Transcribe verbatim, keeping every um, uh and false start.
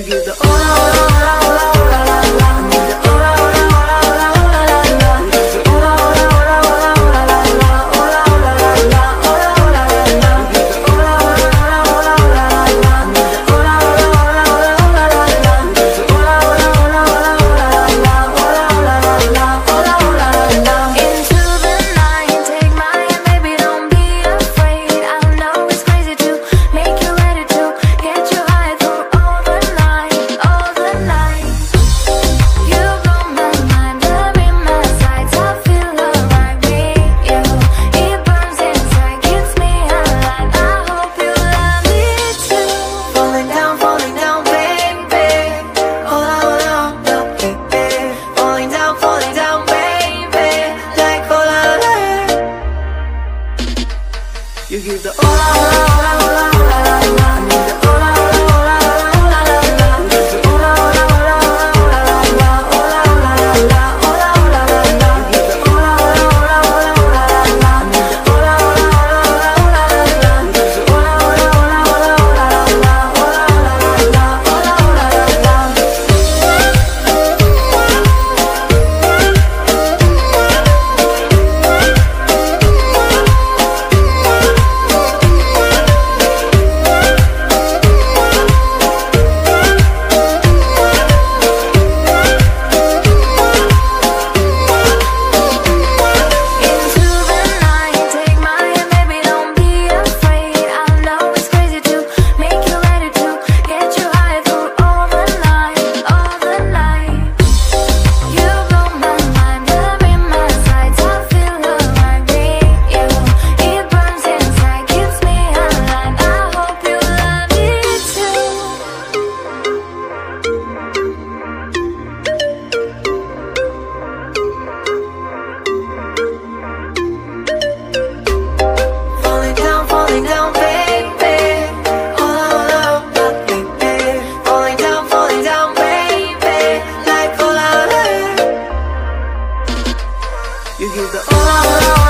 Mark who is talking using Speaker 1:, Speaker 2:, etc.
Speaker 1: give the oh la la la la la la la. I need the oh la la la la la la la. Oh la la la la la la la. Oh la la la la, oh la la la la. Give the oh la la la la la la la. I need the oh la la la la la la la. Give the oh la la la la la la la. Oh la la la la, oh la la la la.
Speaker 2: Into the night, take my hand, baby, don't be afraid. I know it's crazy to make you ready to get you high through all the night, all the night. You blow my mind, love in my sights. I feel alright with you. It burns inside, keeps me alive. I hope you love me too.
Speaker 1: Falling down, falling down, baby. Oh la la la, baby. Falling down, falling down, baby. Like oh la la. You give the oh la la la la la la la. I need the oh la la la la la la. Give the oh la la la la la la. Oh la la la la, oh la la la la. Give the oh la la la la la la. I need the oh la la la la la la. Give the oh la la la la la la. Oh la la la la, oh la la la la.
Speaker 2: Into the night, take my hand, baby, don't be afraid. I know it's crazy to make you ready to get you high through all the night, all the night. You blow my mind, love in my sights. I feel alright with you. It burns inside, keeps me alive. I hope you love it too.
Speaker 1: Falling down, falling down, baby. Oh la la la, baby. Falling down, falling down, baby. Like oh la la. You give the oh la la